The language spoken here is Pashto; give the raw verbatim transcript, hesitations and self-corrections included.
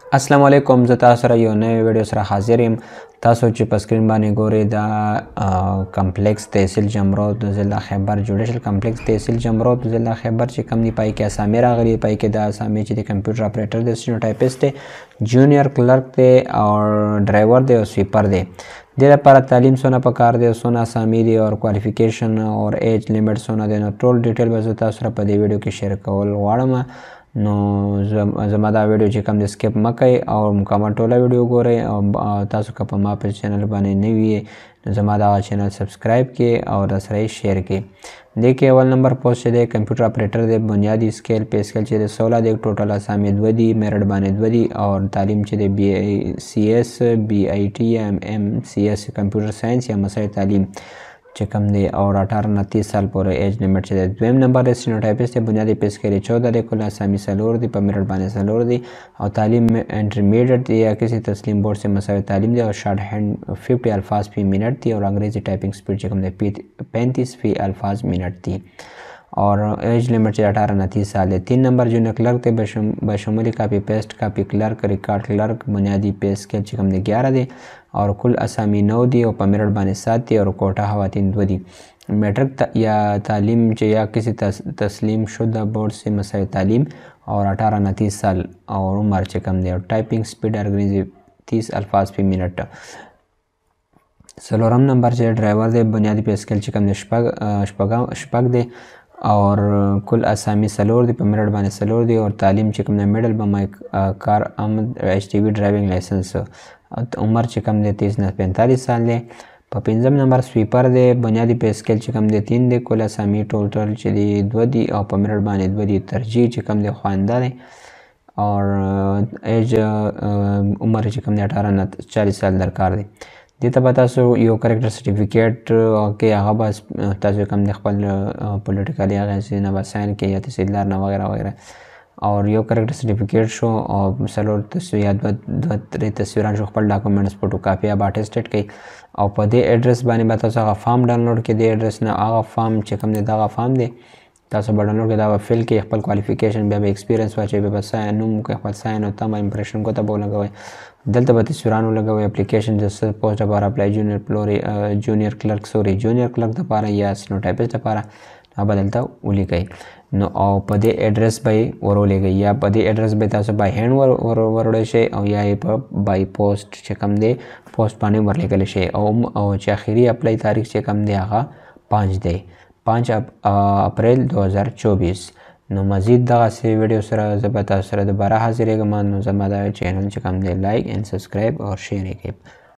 अस्सलाम वालेकुम زه تاسو سره یو نوې ویډیو سره حاضر یم. تاسو چې په سکرین باندې ګورئ دا کمپلیکس تحصیل جمرود ضلع خیبر جوډیشل کمپلیکس تحصیل جمرود ضلع خیبر چې کوم دی پای کې اسامي راغلي پای کې دا اسامي چې د کمپیوټر اپریټر دی سټینوټایپسټ دی جونیئر کلرک دی او ډرایور دی او سویپر دی. د لپاره تعلیم سونه پکار دی سونه اسامي دی او کوالیفیکیشن او ایج لیمټ سونه دی. نو ټول ډیټیل به زه تاسو سره په دې ویډیو کې شیر کول غواړم. نو زما دا ویډیو چې کوم د سکپ مکئ او مکمل ټوله ویډیو ګورئ او تاسو که په ما په چینل باندې نوي یې نو زما دغه چینل سبسکرایب کړئ او را سره یې شیر کړئ. دې کې اول نمبر پوسټ چې دی کمپیوټر اپریټر دی بنیادي سکیل پې سکیل چې دی سوله دی ټوټل اسامي دوه دي میرټ باندې دوه دي او تعلیم چې دی بی ای سی ایس بی آی ټي ایم ایم سی ایس کمپیوټر ساینس یا مسایل تعلیم چې کوم دی او اٹھارہ نه تیس سال پورې ایج لیمټ چې دی. دویم نمبر دی سټینوټایپسټ دی بنیادي پې سکیل چودہ دی کل اسامي څلور دي په میرټ باندې څلور دي او تعلیم انټرمیډیټ دی یا کسی تسلیم بورډ سے مساوي تعلیم دی او شارټ هینډ ففٹی الفاظ فی منٹ دی اور انګریزي ټایپنګ سپیډ چې کوم دی پینتیس فی الفاظ منٹ دی اور ایج لیمٹ چې اٹھارہ نه تیس سال دی. تین نمبر جونیئر کلرک دی بشمولی کاپی پیسٹ کاپی کلرک ریکارډ کلرک بنیادي پې سکیل چې کوم دی گیارہ دی اور کل اسامی نو دی او په میرټ باندې سات دی اور کوټه خواتین دو دی. میٹرک یا تعلیم چې یا کسی تسلیم شدہ بورڈ سے مساوی تعلیم اور اٹھارہ نه تیس سال اور عمر چې کوم دی اور ټایپنګ سپیډ انګریزي تیس الفاظ فی منٹ. څلورم نمبر چې ډرایور دی بنیادي پې سکیل چې کوم دی شپږ شپږ دی اور کل اسامی سلور دی په میرټ باندې سلور دی اور تعلیم چې کوم دی میډل به کار آمد ایچ ټي وي ډرایوینګ لایسنس عمر چې کوم دی تیس نه پینتالیس سال دی. په پنځم نمبر سویپر دی بنیادي پې سکیل چې کوم دی تین دی کل اسامی ټوټل چې دی دوه دي او په میرټ باندې دوه دي. ترجیح چې کوم دی خوانده دی اور ایج عمر چې کوم دی اٹھارہ نه چالیس سال درکار دی. دې ته به تاسو یو کریکټر سرټیفیکیټ کې هغه به تاسو کوم دی خپل پولیټیکلي هغه نه به ساین کې یا تحصیلدار نه وغیره وغیره اور یو کریکټر سرټیفیکیټ شو او څلور تصویر یا دوه دوه درې تصویران شو خپل ډاکومنټس فوټو کاپي یا به اټیسټیډ کړئ او په دې ایډرس باندې به تاسو هغه فارم ډاونلوډ کړئ. دې ایډرس نه هغه فارم چې کوم دی دغه فارم دی تاسو به ډاونلوډ کړئ دا به فل کړئ خپل کوالیفیکیشن بیا به ایکسپیرینس واچوئ بیا به ساین نوم کوئ خپل ساین او تمه امپریشن ګوته به ولګوئ دلته به تصویران ولګوئ اپلیکیشن د څه پوسټ لپاره اپلای جونیئر پلوري جونیئر کلرک سوري جونیئر کلرک لپاره یا سټینوټایپسټ لپاره هغه به دلته ولیکئ. نو او په دې ایډرس به یې ور ولېږئ یا په دې ایډرس به تاسو بای هینډ ور وروړی شئ او یا یې په بای پوسټ چې کوم دی پوسټ باندې ورلیږلی شئ او او چې اخري اپلای تاریخ چې کوم دی هغه پانچ دی پانچ اپریل دو هزار چوبیس. نو مزید دغسې ویډیو سره زه به تاسو سره دوباره حاضرېږم. نو زما دا چینل چې کوم دی لایک اینډ سبسکرایب او شیر یې کړئ.